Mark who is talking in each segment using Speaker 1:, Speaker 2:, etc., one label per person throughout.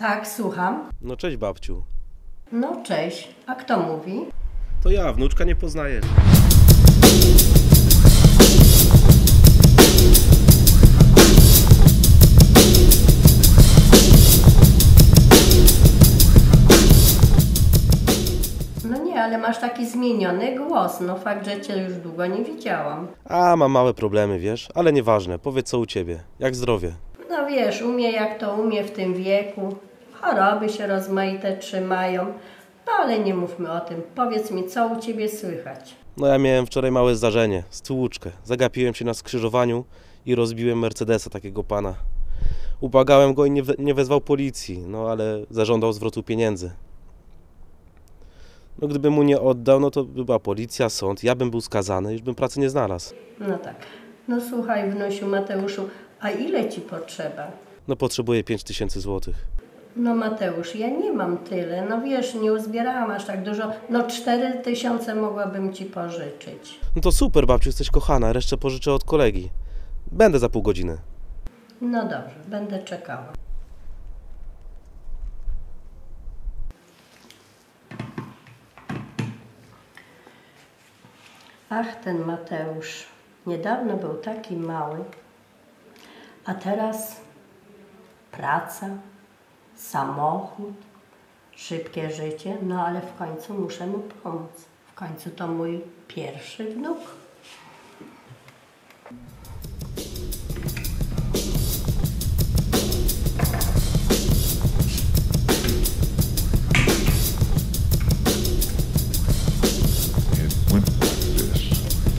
Speaker 1: Tak, słucham.
Speaker 2: No cześć babciu.
Speaker 1: No cześć, a kto mówi?
Speaker 2: To ja, wnuczka nie poznajesz.
Speaker 1: No nie, ale masz taki zmieniony głos. No fakt, że cię już długo nie widziałam.
Speaker 2: A, mam małe problemy, wiesz, ale nieważne. Powiedz co u ciebie, jak zdrowie?
Speaker 1: No wiesz, umie jak to umie w tym wieku. Choroby się rozmaite trzymają. No ale nie mówmy o tym. Powiedz mi, co u ciebie słychać?
Speaker 2: No ja miałem wczoraj małe zdarzenie, stłuczkę. Zagapiłem się na skrzyżowaniu i rozbiłem Mercedesa takiego pana. Ubłagałem go i nie wezwał policji, no ale zażądał zwrotu pieniędzy. No gdybym mu nie oddał, no to by była policja, sąd, ja bym był skazany, już bym pracy nie znalazł.
Speaker 1: No tak. No słuchaj, wnusiu Mateuszu, a ile ci potrzeba?
Speaker 2: No potrzebuję 5000 złotych.
Speaker 1: No Mateusz, ja nie mam tyle. No wiesz, nie uzbierałam aż tak dużo. No 4000 mogłabym ci pożyczyć.
Speaker 2: No to super babciu, jesteś kochana, resztę pożyczę od kolegi. Będę za pół godziny.
Speaker 1: No dobrze, będę czekała. Ach, ten Mateusz. Niedawno był taki mały, a teraz praca, samochód, szybkie życie, no ale w końcu muszę mu pomóc. W końcu to mój pierwszy wnuk.
Speaker 3: It went like this.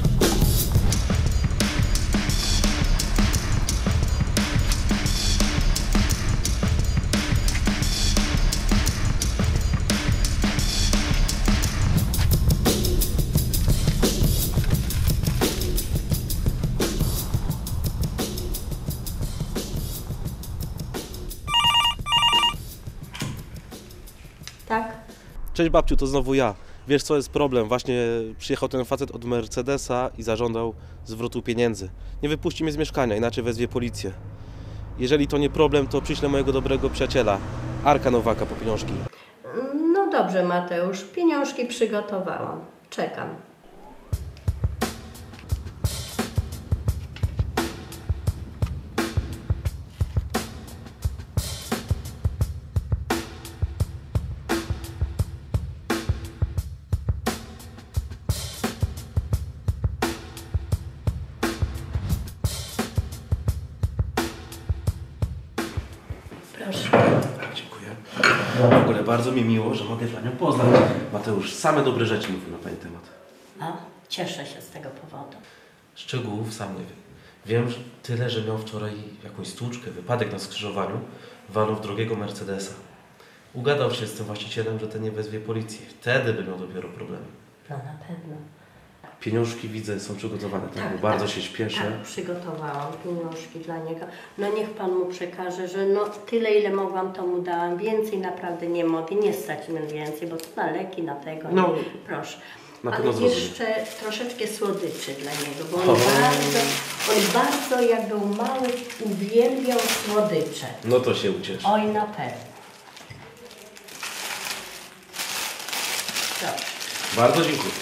Speaker 1: Tak?
Speaker 2: Cześć babciu, to znowu ja. Wiesz co jest problem? Właśnie przyjechał ten facet od Mercedesa i zażądał zwrotu pieniędzy. Nie wypuści mnie z mieszkania, inaczej wezwie policję. Jeżeli to nie problem, to przyślę mojego dobrego przyjaciela, Arka Nowaka, po pieniążki.
Speaker 1: No dobrze, Mateusz, pieniążki przygotowałam. Czekam. Proszę.
Speaker 2: Dziękuję. W ogóle bardzo mi miło, że mogę Panią poznać. Mateusz, same dobre rzeczy mówił na Pani temat.
Speaker 1: A, cieszę się z tego powodu.
Speaker 2: Szczegółów sam nie wiem. Wiem że tyle, że miał wczoraj jakąś stłuczkę, wypadek na skrzyżowaniu, walą w drogiego Mercedesa. Ugadał się z tym właścicielem, że ten nie wezwie policji. Wtedy by miał dopiero problemy.
Speaker 1: No na pewno.
Speaker 2: Pieniążki widzę są przygotowane, tak?
Speaker 1: Tak,
Speaker 2: Bo bardzo
Speaker 1: tak.
Speaker 2: się śpieszę.
Speaker 1: Tak, przygotowałam pieniążki dla niego. No niech Pan mu przekaże, że no tyle ile mogłam, to mu dałam. Więcej naprawdę nie mogę, nie stać mnie więcej, bo to na leki, na tego.
Speaker 2: No,
Speaker 1: nie. Proszę.
Speaker 2: na
Speaker 1: Ale
Speaker 2: pewno zrozumiem.
Speaker 1: jeszcze troszeczkę słodyczy dla niego, bo on bardzo jak był mały uwielbiał słodycze.
Speaker 2: No to się ucieszę.
Speaker 1: Oj, na pewno. Proszę.
Speaker 2: Bardzo dziękuję.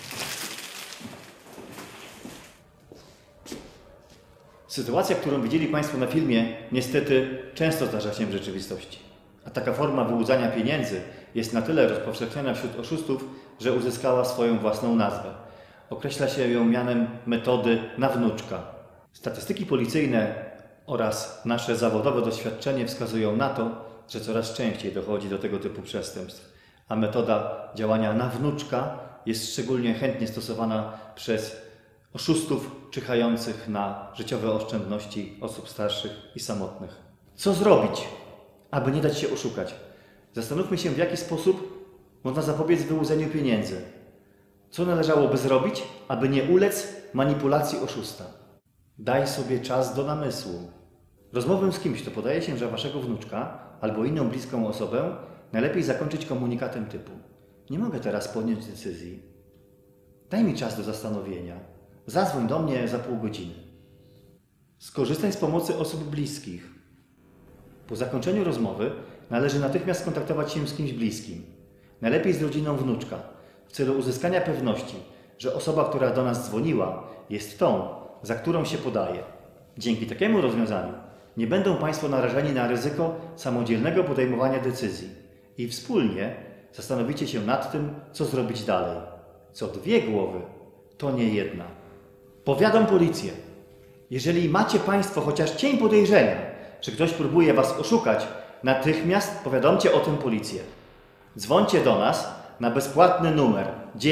Speaker 4: Sytuacja, którą widzieli Państwo na filmie, niestety często zdarza się w rzeczywistości. A taka forma wyłudzania pieniędzy jest na tyle rozpowszechniona wśród oszustów, że uzyskała swoją własną nazwę. Określa się ją mianem metody na wnuczka. Statystyki policyjne oraz nasze zawodowe doświadczenie wskazują na to, że coraz częściej dochodzi do tego typu przestępstw. A metoda działania na wnuczka jest szczególnie chętnie stosowana przez oszustów czyhających na życiowe oszczędności osób starszych i samotnych. Co zrobić, aby nie dać się oszukać? Zastanówmy się, w jaki sposób można zapobiec wyłudzeniu pieniędzy. Co należałoby zrobić, aby nie ulec manipulacji oszusta? Daj sobie czas do namysłu. Rozmowę z kimś, kto podaje się za waszego wnuczka albo inną bliską osobę, najlepiej zakończyć komunikatem typu: nie mogę teraz podjąć decyzji. Daj mi czas do zastanowienia. Zadzwoń do mnie za pół godziny. Skorzystaj z pomocy osób bliskich. Po zakończeniu rozmowy należy natychmiast skontaktować się z kimś bliskim. Najlepiej z rodziną wnuczka, w celu uzyskania pewności, że osoba, która do nas dzwoniła, jest tą, za którą się podaje. Dzięki takiemu rozwiązaniu nie będą Państwo narażeni na ryzyko samodzielnego podejmowania decyzji i wspólnie zastanowicie się nad tym, co zrobić dalej. Co dwie głowy, to nie jedna. Powiadam policję. Jeżeli macie Państwo chociaż cień podejrzenia, że ktoś próbuje Was oszukać, natychmiast powiadomcie o tym policję. Dzwońcie do nas na bezpłatny numer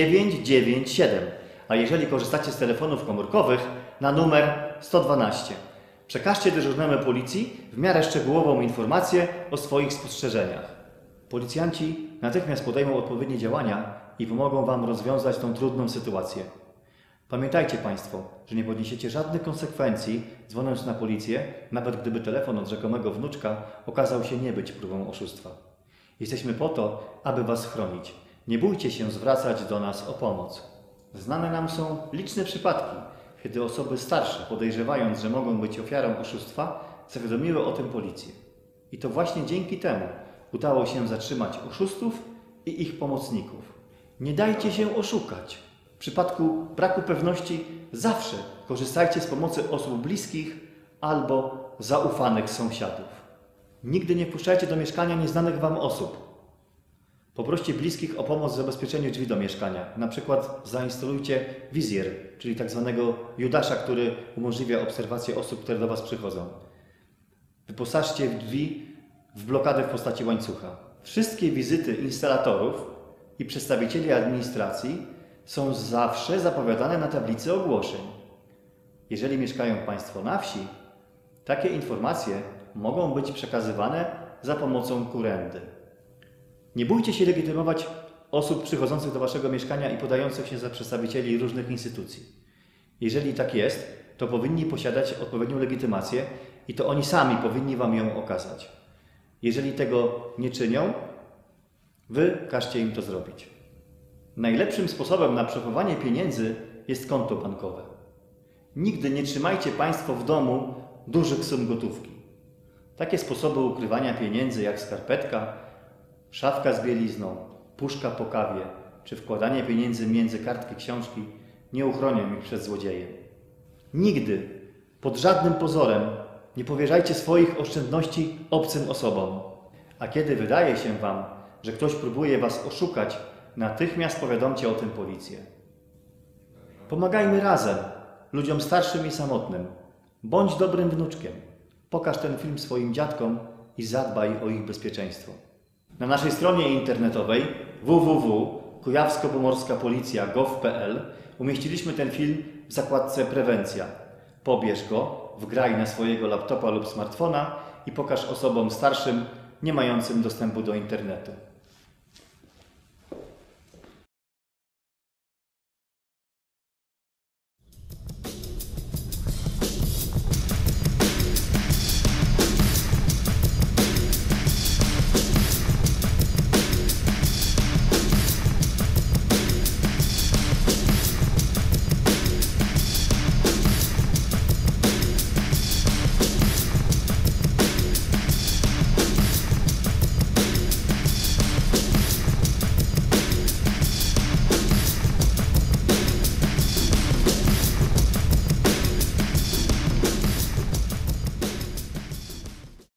Speaker 4: 997, a jeżeli korzystacie z telefonów komórkowych, na numer 112. Przekażcie dyżurnemu policji w miarę szczegółową informację o swoich spostrzeżeniach. Policjanci natychmiast podejmą odpowiednie działania i pomogą Wam rozwiązać tą trudną sytuację. Pamiętajcie Państwo, że nie poniesiecie żadnych konsekwencji dzwoniąc na policję, nawet gdyby telefon od rzekomego wnuczka okazał się nie być próbą oszustwa. Jesteśmy po to, aby Was chronić. Nie bójcie się zwracać do nas o pomoc. Znane nam są liczne przypadki, kiedy osoby starsze, podejrzewając, że mogą być ofiarą oszustwa, zawiadomiły o tym policję. I to właśnie dzięki temu udało się zatrzymać oszustów i ich pomocników. Nie dajcie się oszukać. W przypadku braku pewności zawsze korzystajcie z pomocy osób bliskich albo zaufanych sąsiadów. Nigdy nie wpuszczajcie do mieszkania nieznanych Wam osób. Poproście bliskich o pomoc w zabezpieczeniu drzwi do mieszkania. Na przykład zainstalujcie wizjer, czyli tak zwanego Judasza, który umożliwia obserwację osób, które do Was przychodzą. Wyposażcie drzwi w blokadę w postaci łańcucha. Wszystkie wizyty instalatorów i przedstawicieli administracji są zawsze zapowiadane na tablicy ogłoszeń. Jeżeli mieszkają Państwo na wsi, takie informacje mogą być przekazywane za pomocą kurendy. Nie bójcie się legitymować osób przychodzących do Waszego mieszkania i podających się za przedstawicieli różnych instytucji. Jeżeli tak jest, to powinni posiadać odpowiednią legitymację i to oni sami powinni Wam ją okazać. Jeżeli tego nie czynią, Wy każcie im to zrobić. Najlepszym sposobem na przechowanie pieniędzy jest konto bankowe. Nigdy nie trzymajcie Państwo w domu dużych sum gotówki. Takie sposoby ukrywania pieniędzy jak skarpetka, szafka z bielizną, puszka po kawie czy wkładanie pieniędzy między kartki książki nie uchronią ich przed złodziejem. Nigdy, pod żadnym pozorem, nie powierzajcie swoich oszczędności obcym osobom. A kiedy wydaje się Wam, że ktoś próbuje Was oszukać, natychmiast powiadomcie o tym policję. Pomagajmy razem, ludziom starszym i samotnym. Bądź dobrym wnuczkiem. Pokaż ten film swoim dziadkom i zadbaj o ich bezpieczeństwo. Na naszej stronie internetowej www.kujawsko-pomorska-policja.gov.pl umieściliśmy ten film w zakładce Prewencja. Pobierz go, wgraj na swojego laptopa lub smartfona i pokaż osobom starszym nie mającym dostępu do internetu.